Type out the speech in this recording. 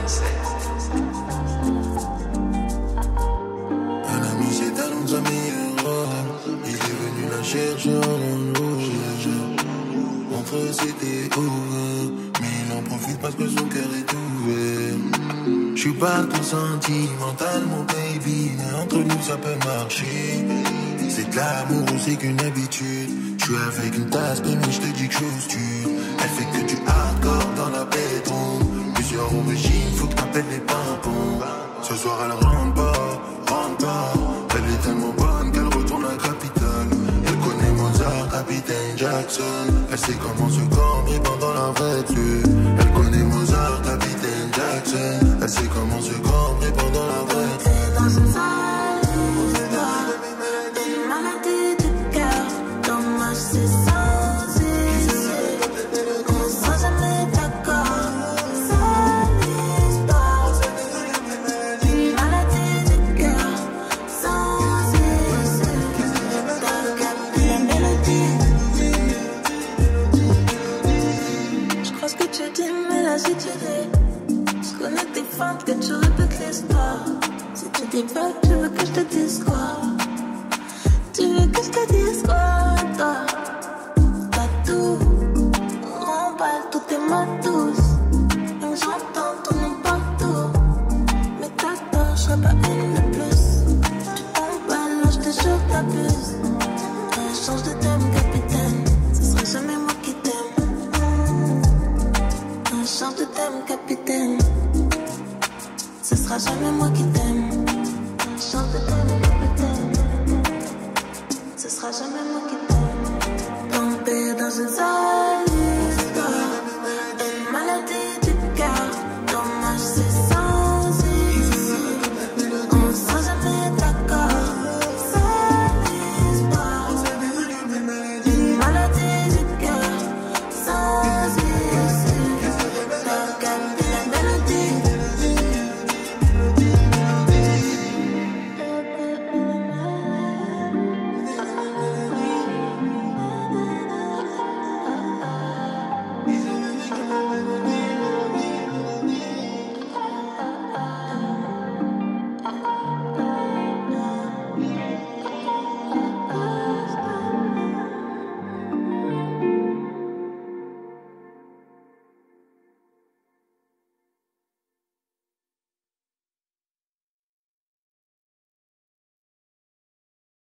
Un ami c'est un de sa meilleure. Il est venu la chercher en rouge. Entre eux c'était ouvert, mais il en profite parce que son cœur est ouvert. J'suis pas tout sentimental mon baby, mais entre nous ça peut marcher. C'est de l'amour ou c'est qu'une habitude. J'suis avec une tasse mais je te dis que j'ose tu. Elle fait que du hardcore dans la béton. Plusieurs origines, faut que t'appelles les pimpons. Ce soir elle rentre pas. Elle est tellement bonne qu'elle retourne à la capitale. Elle connaît Mozart, Capitaine Jackson. Elle sait comment se cambrer pendant la voiture. Elle connaît Mozart, Capitaine Jackson. Elle sait comment se cambrer pendant la voiture. Dans une salle, une maladie du cœur. Dommage c'est sans issue. On sera jamais d'accord. Sans histoire. Une maladie du cœur. Sans issue. T'as capté la mélodie. Je crois ce que tu dis, mais là j'ai tiré. Je connais tes feintes, que tu répètes l'histoire. Si tu dis pas, tu veux que je te dise quoi? Tu veux que je te dise quoi, toi? Pas tout, on emballe tous tes mots douces. Même j'entends ton nom partout. Mais t'attends, je serai pas une de plus. Tu t'emballes, je te jure t'abuses. Change de thème, capitaine. Ce sera jamais moi qui t'aime. Change de thème, capitaine. Ce sera jamais moi qui t'aime. Change de thème, capitaine. Ce sera jamais moi qui t'aime. Tombé dans une zone.